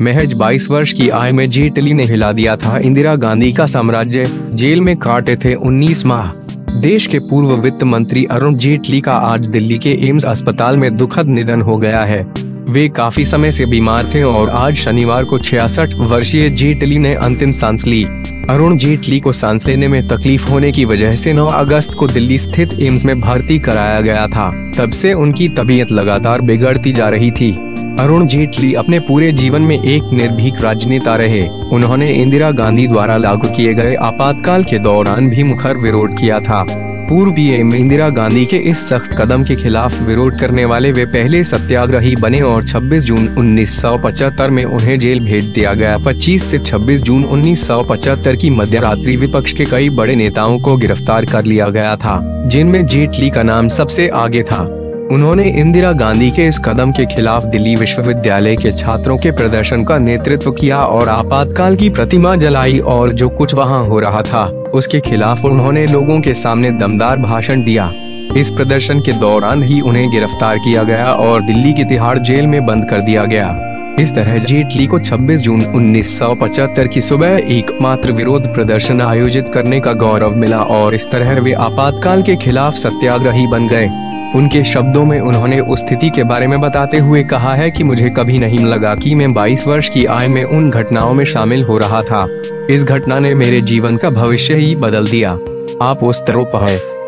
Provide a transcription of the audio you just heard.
महज 22 वर्ष की आयु में जेटली ने हिला दिया था इंदिरा गांधी का साम्राज्य। जेल में काटे थे 19 माह। देश के पूर्व वित्त मंत्री अरुण जेटली का आज दिल्ली के एम्स अस्पताल में दुखद निधन हो गया है। वे काफी समय से बीमार थे और आज शनिवार को 66 वर्षीय जेटली ने अंतिम सांस ली। अरुण जेटली को सांस लेने में तकलीफ होने की वजह से 9 अगस्त को दिल्ली स्थित एम्स में भर्ती कराया गया था। तब से उनकी तबीयत लगातार बिगड़ती जा रही थी। अरुण जेटली अपने पूरे जीवन में एक निर्भीक राजनेता रहे। उन्होंने इंदिरा गांधी द्वारा लागू किए गए आपातकाल के दौरान भी मुखर विरोध किया था। पूर्व पीएम इंदिरा गांधी के इस सख्त कदम के खिलाफ विरोध करने वाले वे पहले सत्याग्रही बने और 26 जून 1975 में उन्हें जेल भेज दिया गया। 25 से 26 जून 1975 की मध्यरात्रि विपक्ष के कई बड़े नेताओं को गिरफ्तार कर लिया गया था, जिनमें जेटली का नाम सबसे आगे था। उन्होंने इंदिरा गांधी के इस कदम के खिलाफ दिल्ली विश्वविद्यालय के छात्रों के प्रदर्शन का नेतृत्व किया और आपातकाल की प्रतिमा जलाई और जो कुछ वहां हो रहा था उसके खिलाफ उन्होंने लोगों के सामने दमदार भाषण दिया। इस प्रदर्शन के दौरान ही उन्हें गिरफ्तार किया गया और दिल्ली की तिहाड़ जेल में बंद कर दिया गया। इस तरह जेटली को 26 जून 1975 की सुबह एकमात्र विरोध प्रदर्शन आयोजित करने का गौरव मिला और इस तरह वे आपातकाल के खिलाफ सत्याग्रही बन गए। उनके शब्दों में उन्होंने उस स्थिति के बारे में बताते हुए कहा है कि मुझे कभी नहीं लगा कि मैं 22 वर्ष की आयु में उन घटनाओं में शामिल हो रहा था। इस घटना ने मेरे जीवन का भविष्य ही बदल दिया। आप उस तरफ है।